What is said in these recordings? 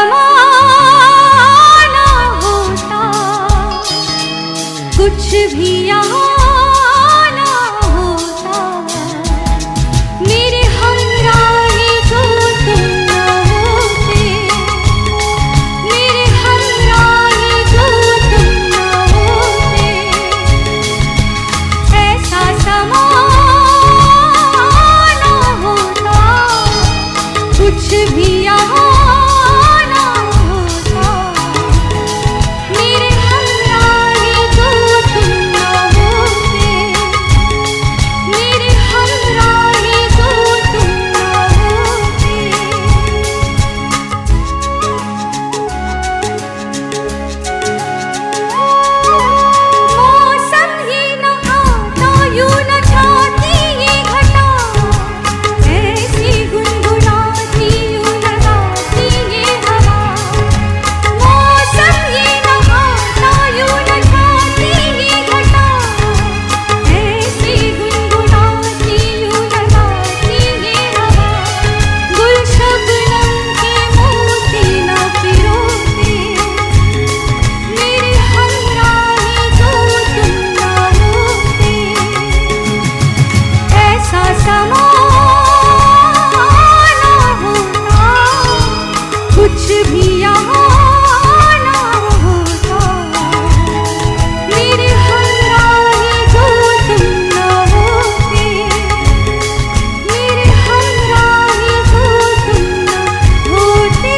समा ना होता, कुछ भी यहाँ ना होता, मेरे हमराही को तुम ना होते, मेरे हमराही को तुम ना होते, ऐसा समा ना होता, कुछ भी यहाँ ना होता, मेरे हमराही को तुम ना होते, मेरे हमराही को तुम ना होते। मौसम ही न आता, यूं न छाती ये घटा, ऐसी गुनगुनाती यूं लगाती ये हवा। मौसम ही न आता, यूं न छाती ये घटा, ऐसी गुनगुनाती यूं लगाती ये हवा। गुल शबनम के मोती न पिरोते, मेरे हमराही को तुम ना होते, ऐसा समा ना होता, कुछ भी यहाँ ना होता, मेरे हमराही को तुम ना होते, मेरे हमराही को तुम ना होते।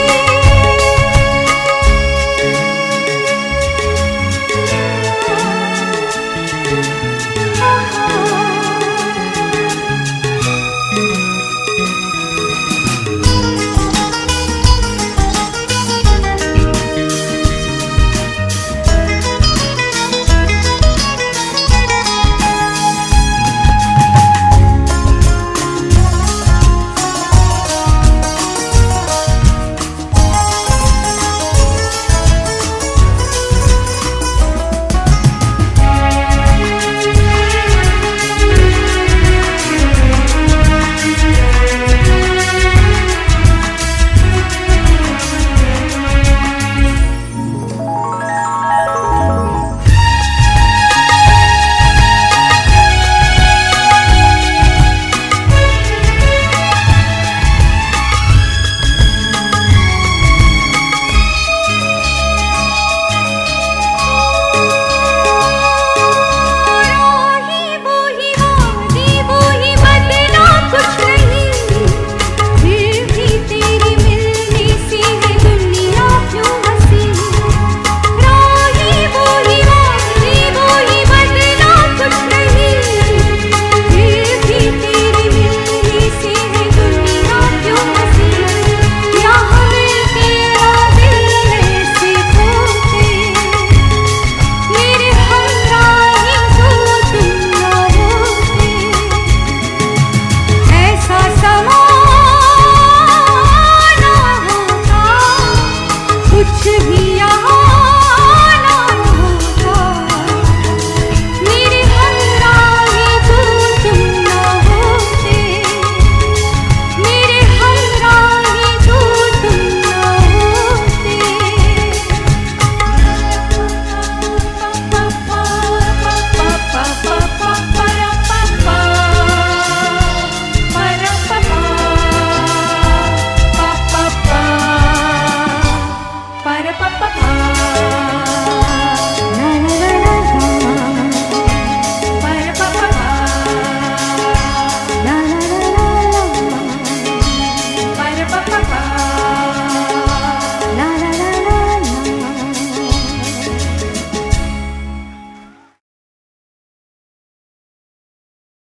कुछ भी